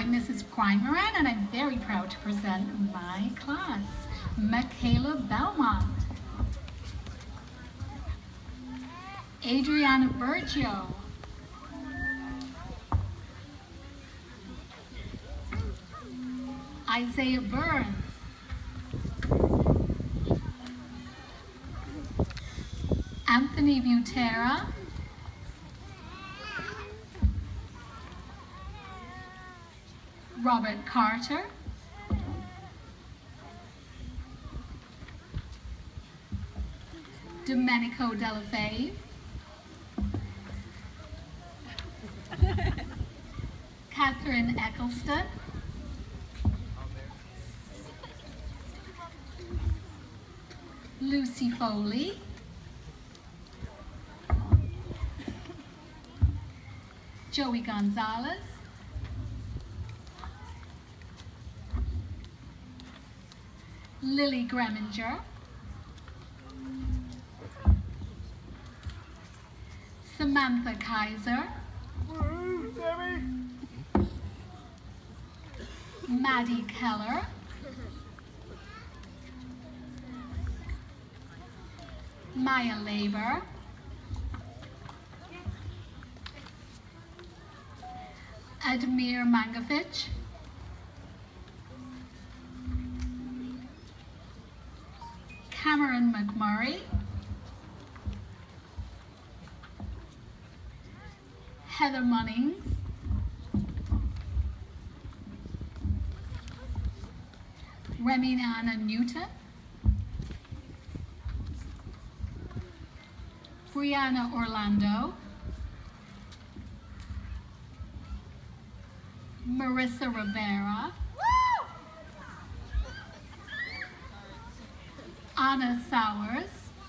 I'm Mrs. Crimeran, and I'm very proud to present my class, Michaela Belmont, Adriana Bergio, Isaiah Burns, Anthony Butera, Robert Carter, Domenico Delafave, Catherine Eccleston, Lucy Foley, Joey Gonzalez, Lily Greminger, Samantha Kaiser, Maddie Keller, Maya Labor, Admir Mangovich, Cameron McMurray, Heather Munnings, Reminana Newton, Brianna Orlando, Marissa Rivera, Anna Sowers,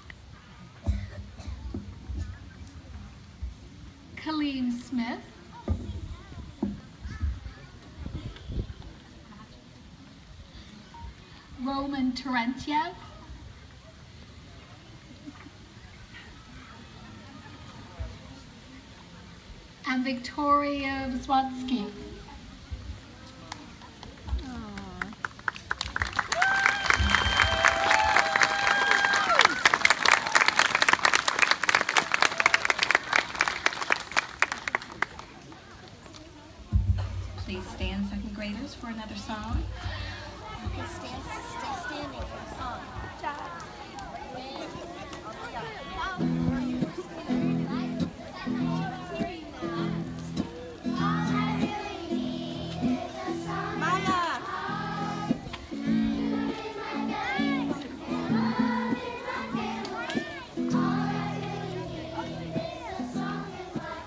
Colleen Smith, Roman Terentiev, and Victoria Vzwatsky. Please stand, second graders, for another song. Stay standing for the song.